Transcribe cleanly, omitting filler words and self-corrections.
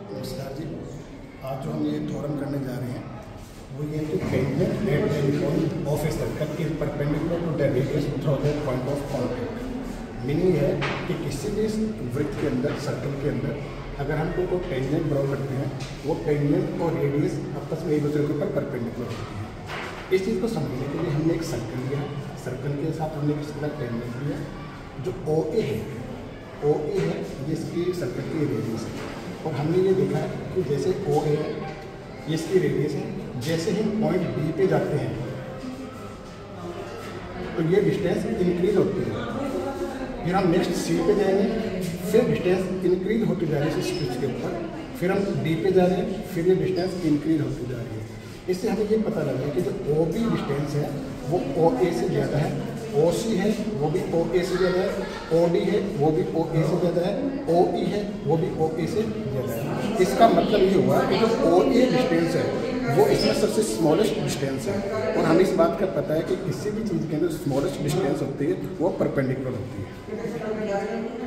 नमस्कार जी। आज जो हम ये थ्योरम करने जा रहे हैं वो ये है कि tangent at the point of a circle is perpendicular to the radius through the point of contact. Meaning है कि किसी भी वृत्त के अंदर, सर्कल के अंदर अगर हम कोई टेंजेंट ड्रॉ करते हैं, वो टेंजेंट और रेडियस आपस में एक दूसरे के ऊपर परपेंडिकुलर होती है। इस चीज़ को समझने के लिए हमने एक सर्कल लिया, सर्कल के साथ हमने किसी तरह टेंजेंट लिया जो ओ ए है, जिसकी सर्कल की रेडियस है। और हमने ये देखा है कि जैसे ओ ए है, ये इसकी रेडियस है, जैसे ही पॉइंट बी पे जाते हैं तो ये डिस्टेंस इंक्रीज होती है। फिर हम नेक्स्ट सी पे जाएंगे, फिर डिस्टेंस इंक्रीज होती जा रही है इस स्विच के ऊपर। फिर हम डी पे जा रहे हैं, फिर ये डिस्टेंस इंक्रीज होती जा रही है। इससे हमें ये पता लगा कि जो ओ बी डिस्टेंस है वो ओ ए से ज़्यादा है, ओ सी है वो भी ओ ए से ज़्यादा है, ओ डी है वो भी ओ ए से ज़्यादा है, ओ ई है वो भी ओ ए से ज़्यादा है। इसका मतलब ये हुआ कि जो ओ ए डिस्टेंस है वो इसमें सबसे स्मॉलेस्ट डिस्टेंस है। और हमें इस बात का पता है कि किसी भी चीज़ के अंदर स्मॉलेस्ट डिस्टेंस होती है वो परपेंडिकुलर होती है।